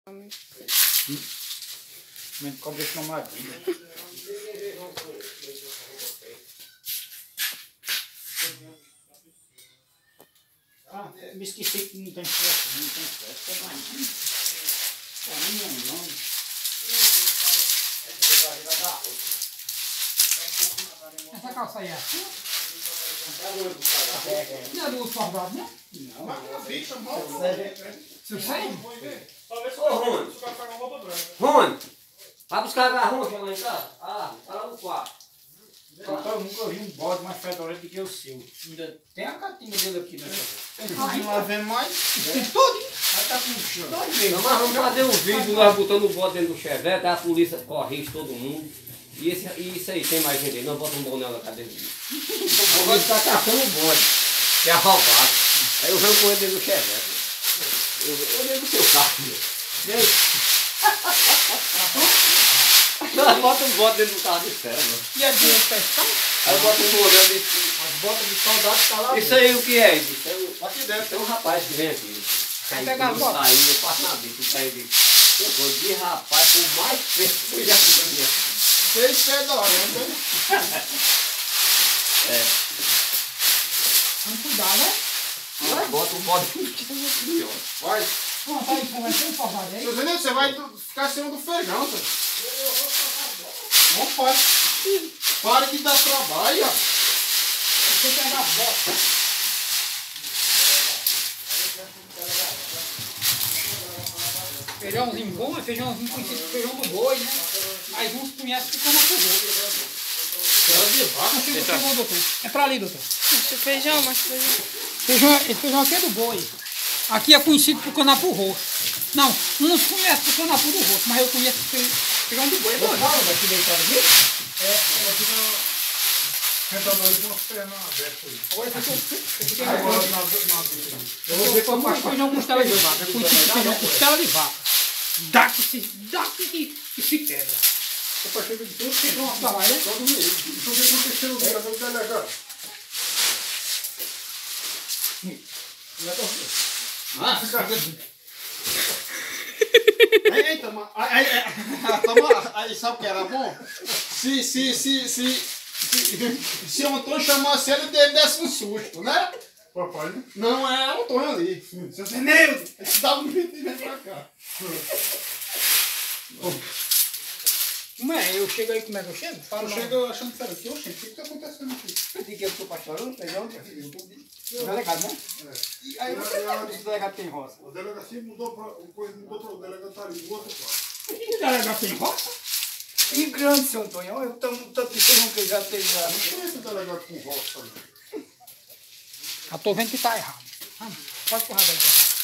Me cobre esse mamadinho. Ah, me esqueci que não tem festa, não tem festa. Não é nome. Essa calça aí é assim? Não é do soldado, né? Não, Máquina fixa, mal. Você sai? Ô, Rony, vai buscar a garrafa lá em casa? Ah, tá lá no quarto. eu nunca vi um bode mais fedorento do que o seu. Ainda tem a catinha dele aqui nessa. Não vai ver mais. Tem tudo. Mas tá com chão. Não, mas vamos fazer um vídeo, nós botando o bode dentro do chevette, a polícia corre todo mundo. E isso aí, tem mais gente aí, nós botamos um boné na cadeira dele. O bode tá caçando o bode, que é roubado. Aí eu venho com ele dentro do chevette. Eu dentro do seu carro. E aí? Nós botamos um bode dentro do carro de ferro, mano. E a dinheiro pescar? Aí eu boto um boné desse. As botas de soldado tá lá. Isso aí o que é isso? Aqui dentro. Tem um rapaz que vem aqui. Vai pegar a bota. Saiu, eu passo na bica, saiu de. Eu de rapaz, por mais feio que eu já vi na minha vida. 6 fedorento. É. Vamos cuidar, né? Vai, bota um bode aqui, ó. Vai. Vamos tá aí, vai ter um soldado aí. Seu Zenildo, você vai ficar acima do feijão, velho. Não pode. Para de dar trabalho, ó. Você pegar a bota. Feijãozinho bom, é feijãozinho conhecido como feijão do boi, né? Mas uns conhecem ficando na porra. Chegou, doutor. É pra ali, doutor. Macho feijão, macho feijão. Esse feijão aqui é do boi. Aqui é conhecido por canapu roxo. Não, uns conhecem por canapu do roxo, mas eu conheço feijão do boi. Você fala daqui deitado aqui? É, aqui no... Sentando ali com as pernas abertas aí. Agora esse aqui é Agora, Eu vou ver como é feijão costela de vaca. É conhecido por feijão costela de vaca. Dá que se quebra. Opa, chega de tudo. Feijão uma barra, né? Todo mundo. Então o que aconteceu? Cadê o delegado? Eita, mano. Aí, sabe o que era bom? Se o Antônio chamasse ele, desse um susto, né? Papai? Não, é o Antônio ali. Seu Zenildo! Ele dá um grito e vem pra cá. Como é? Eu chego aí, como é que eu chego? Fala Eu chego achando sério aqui, oxe, o que tá acontecendo aqui? Eu digo que eu sou pastorando, feijão, o delegado, né? E aí o delegado tem roça. A delegacia mudou para o delegado do outro lado. O que o delegado tem roça? Que grande, seu Antônio. Eu tomo tanto de feijão que eu já tenho já. Não conheço o delegado com roça, não. Já tô vendo que tá errado. Pode correr daí pra cá.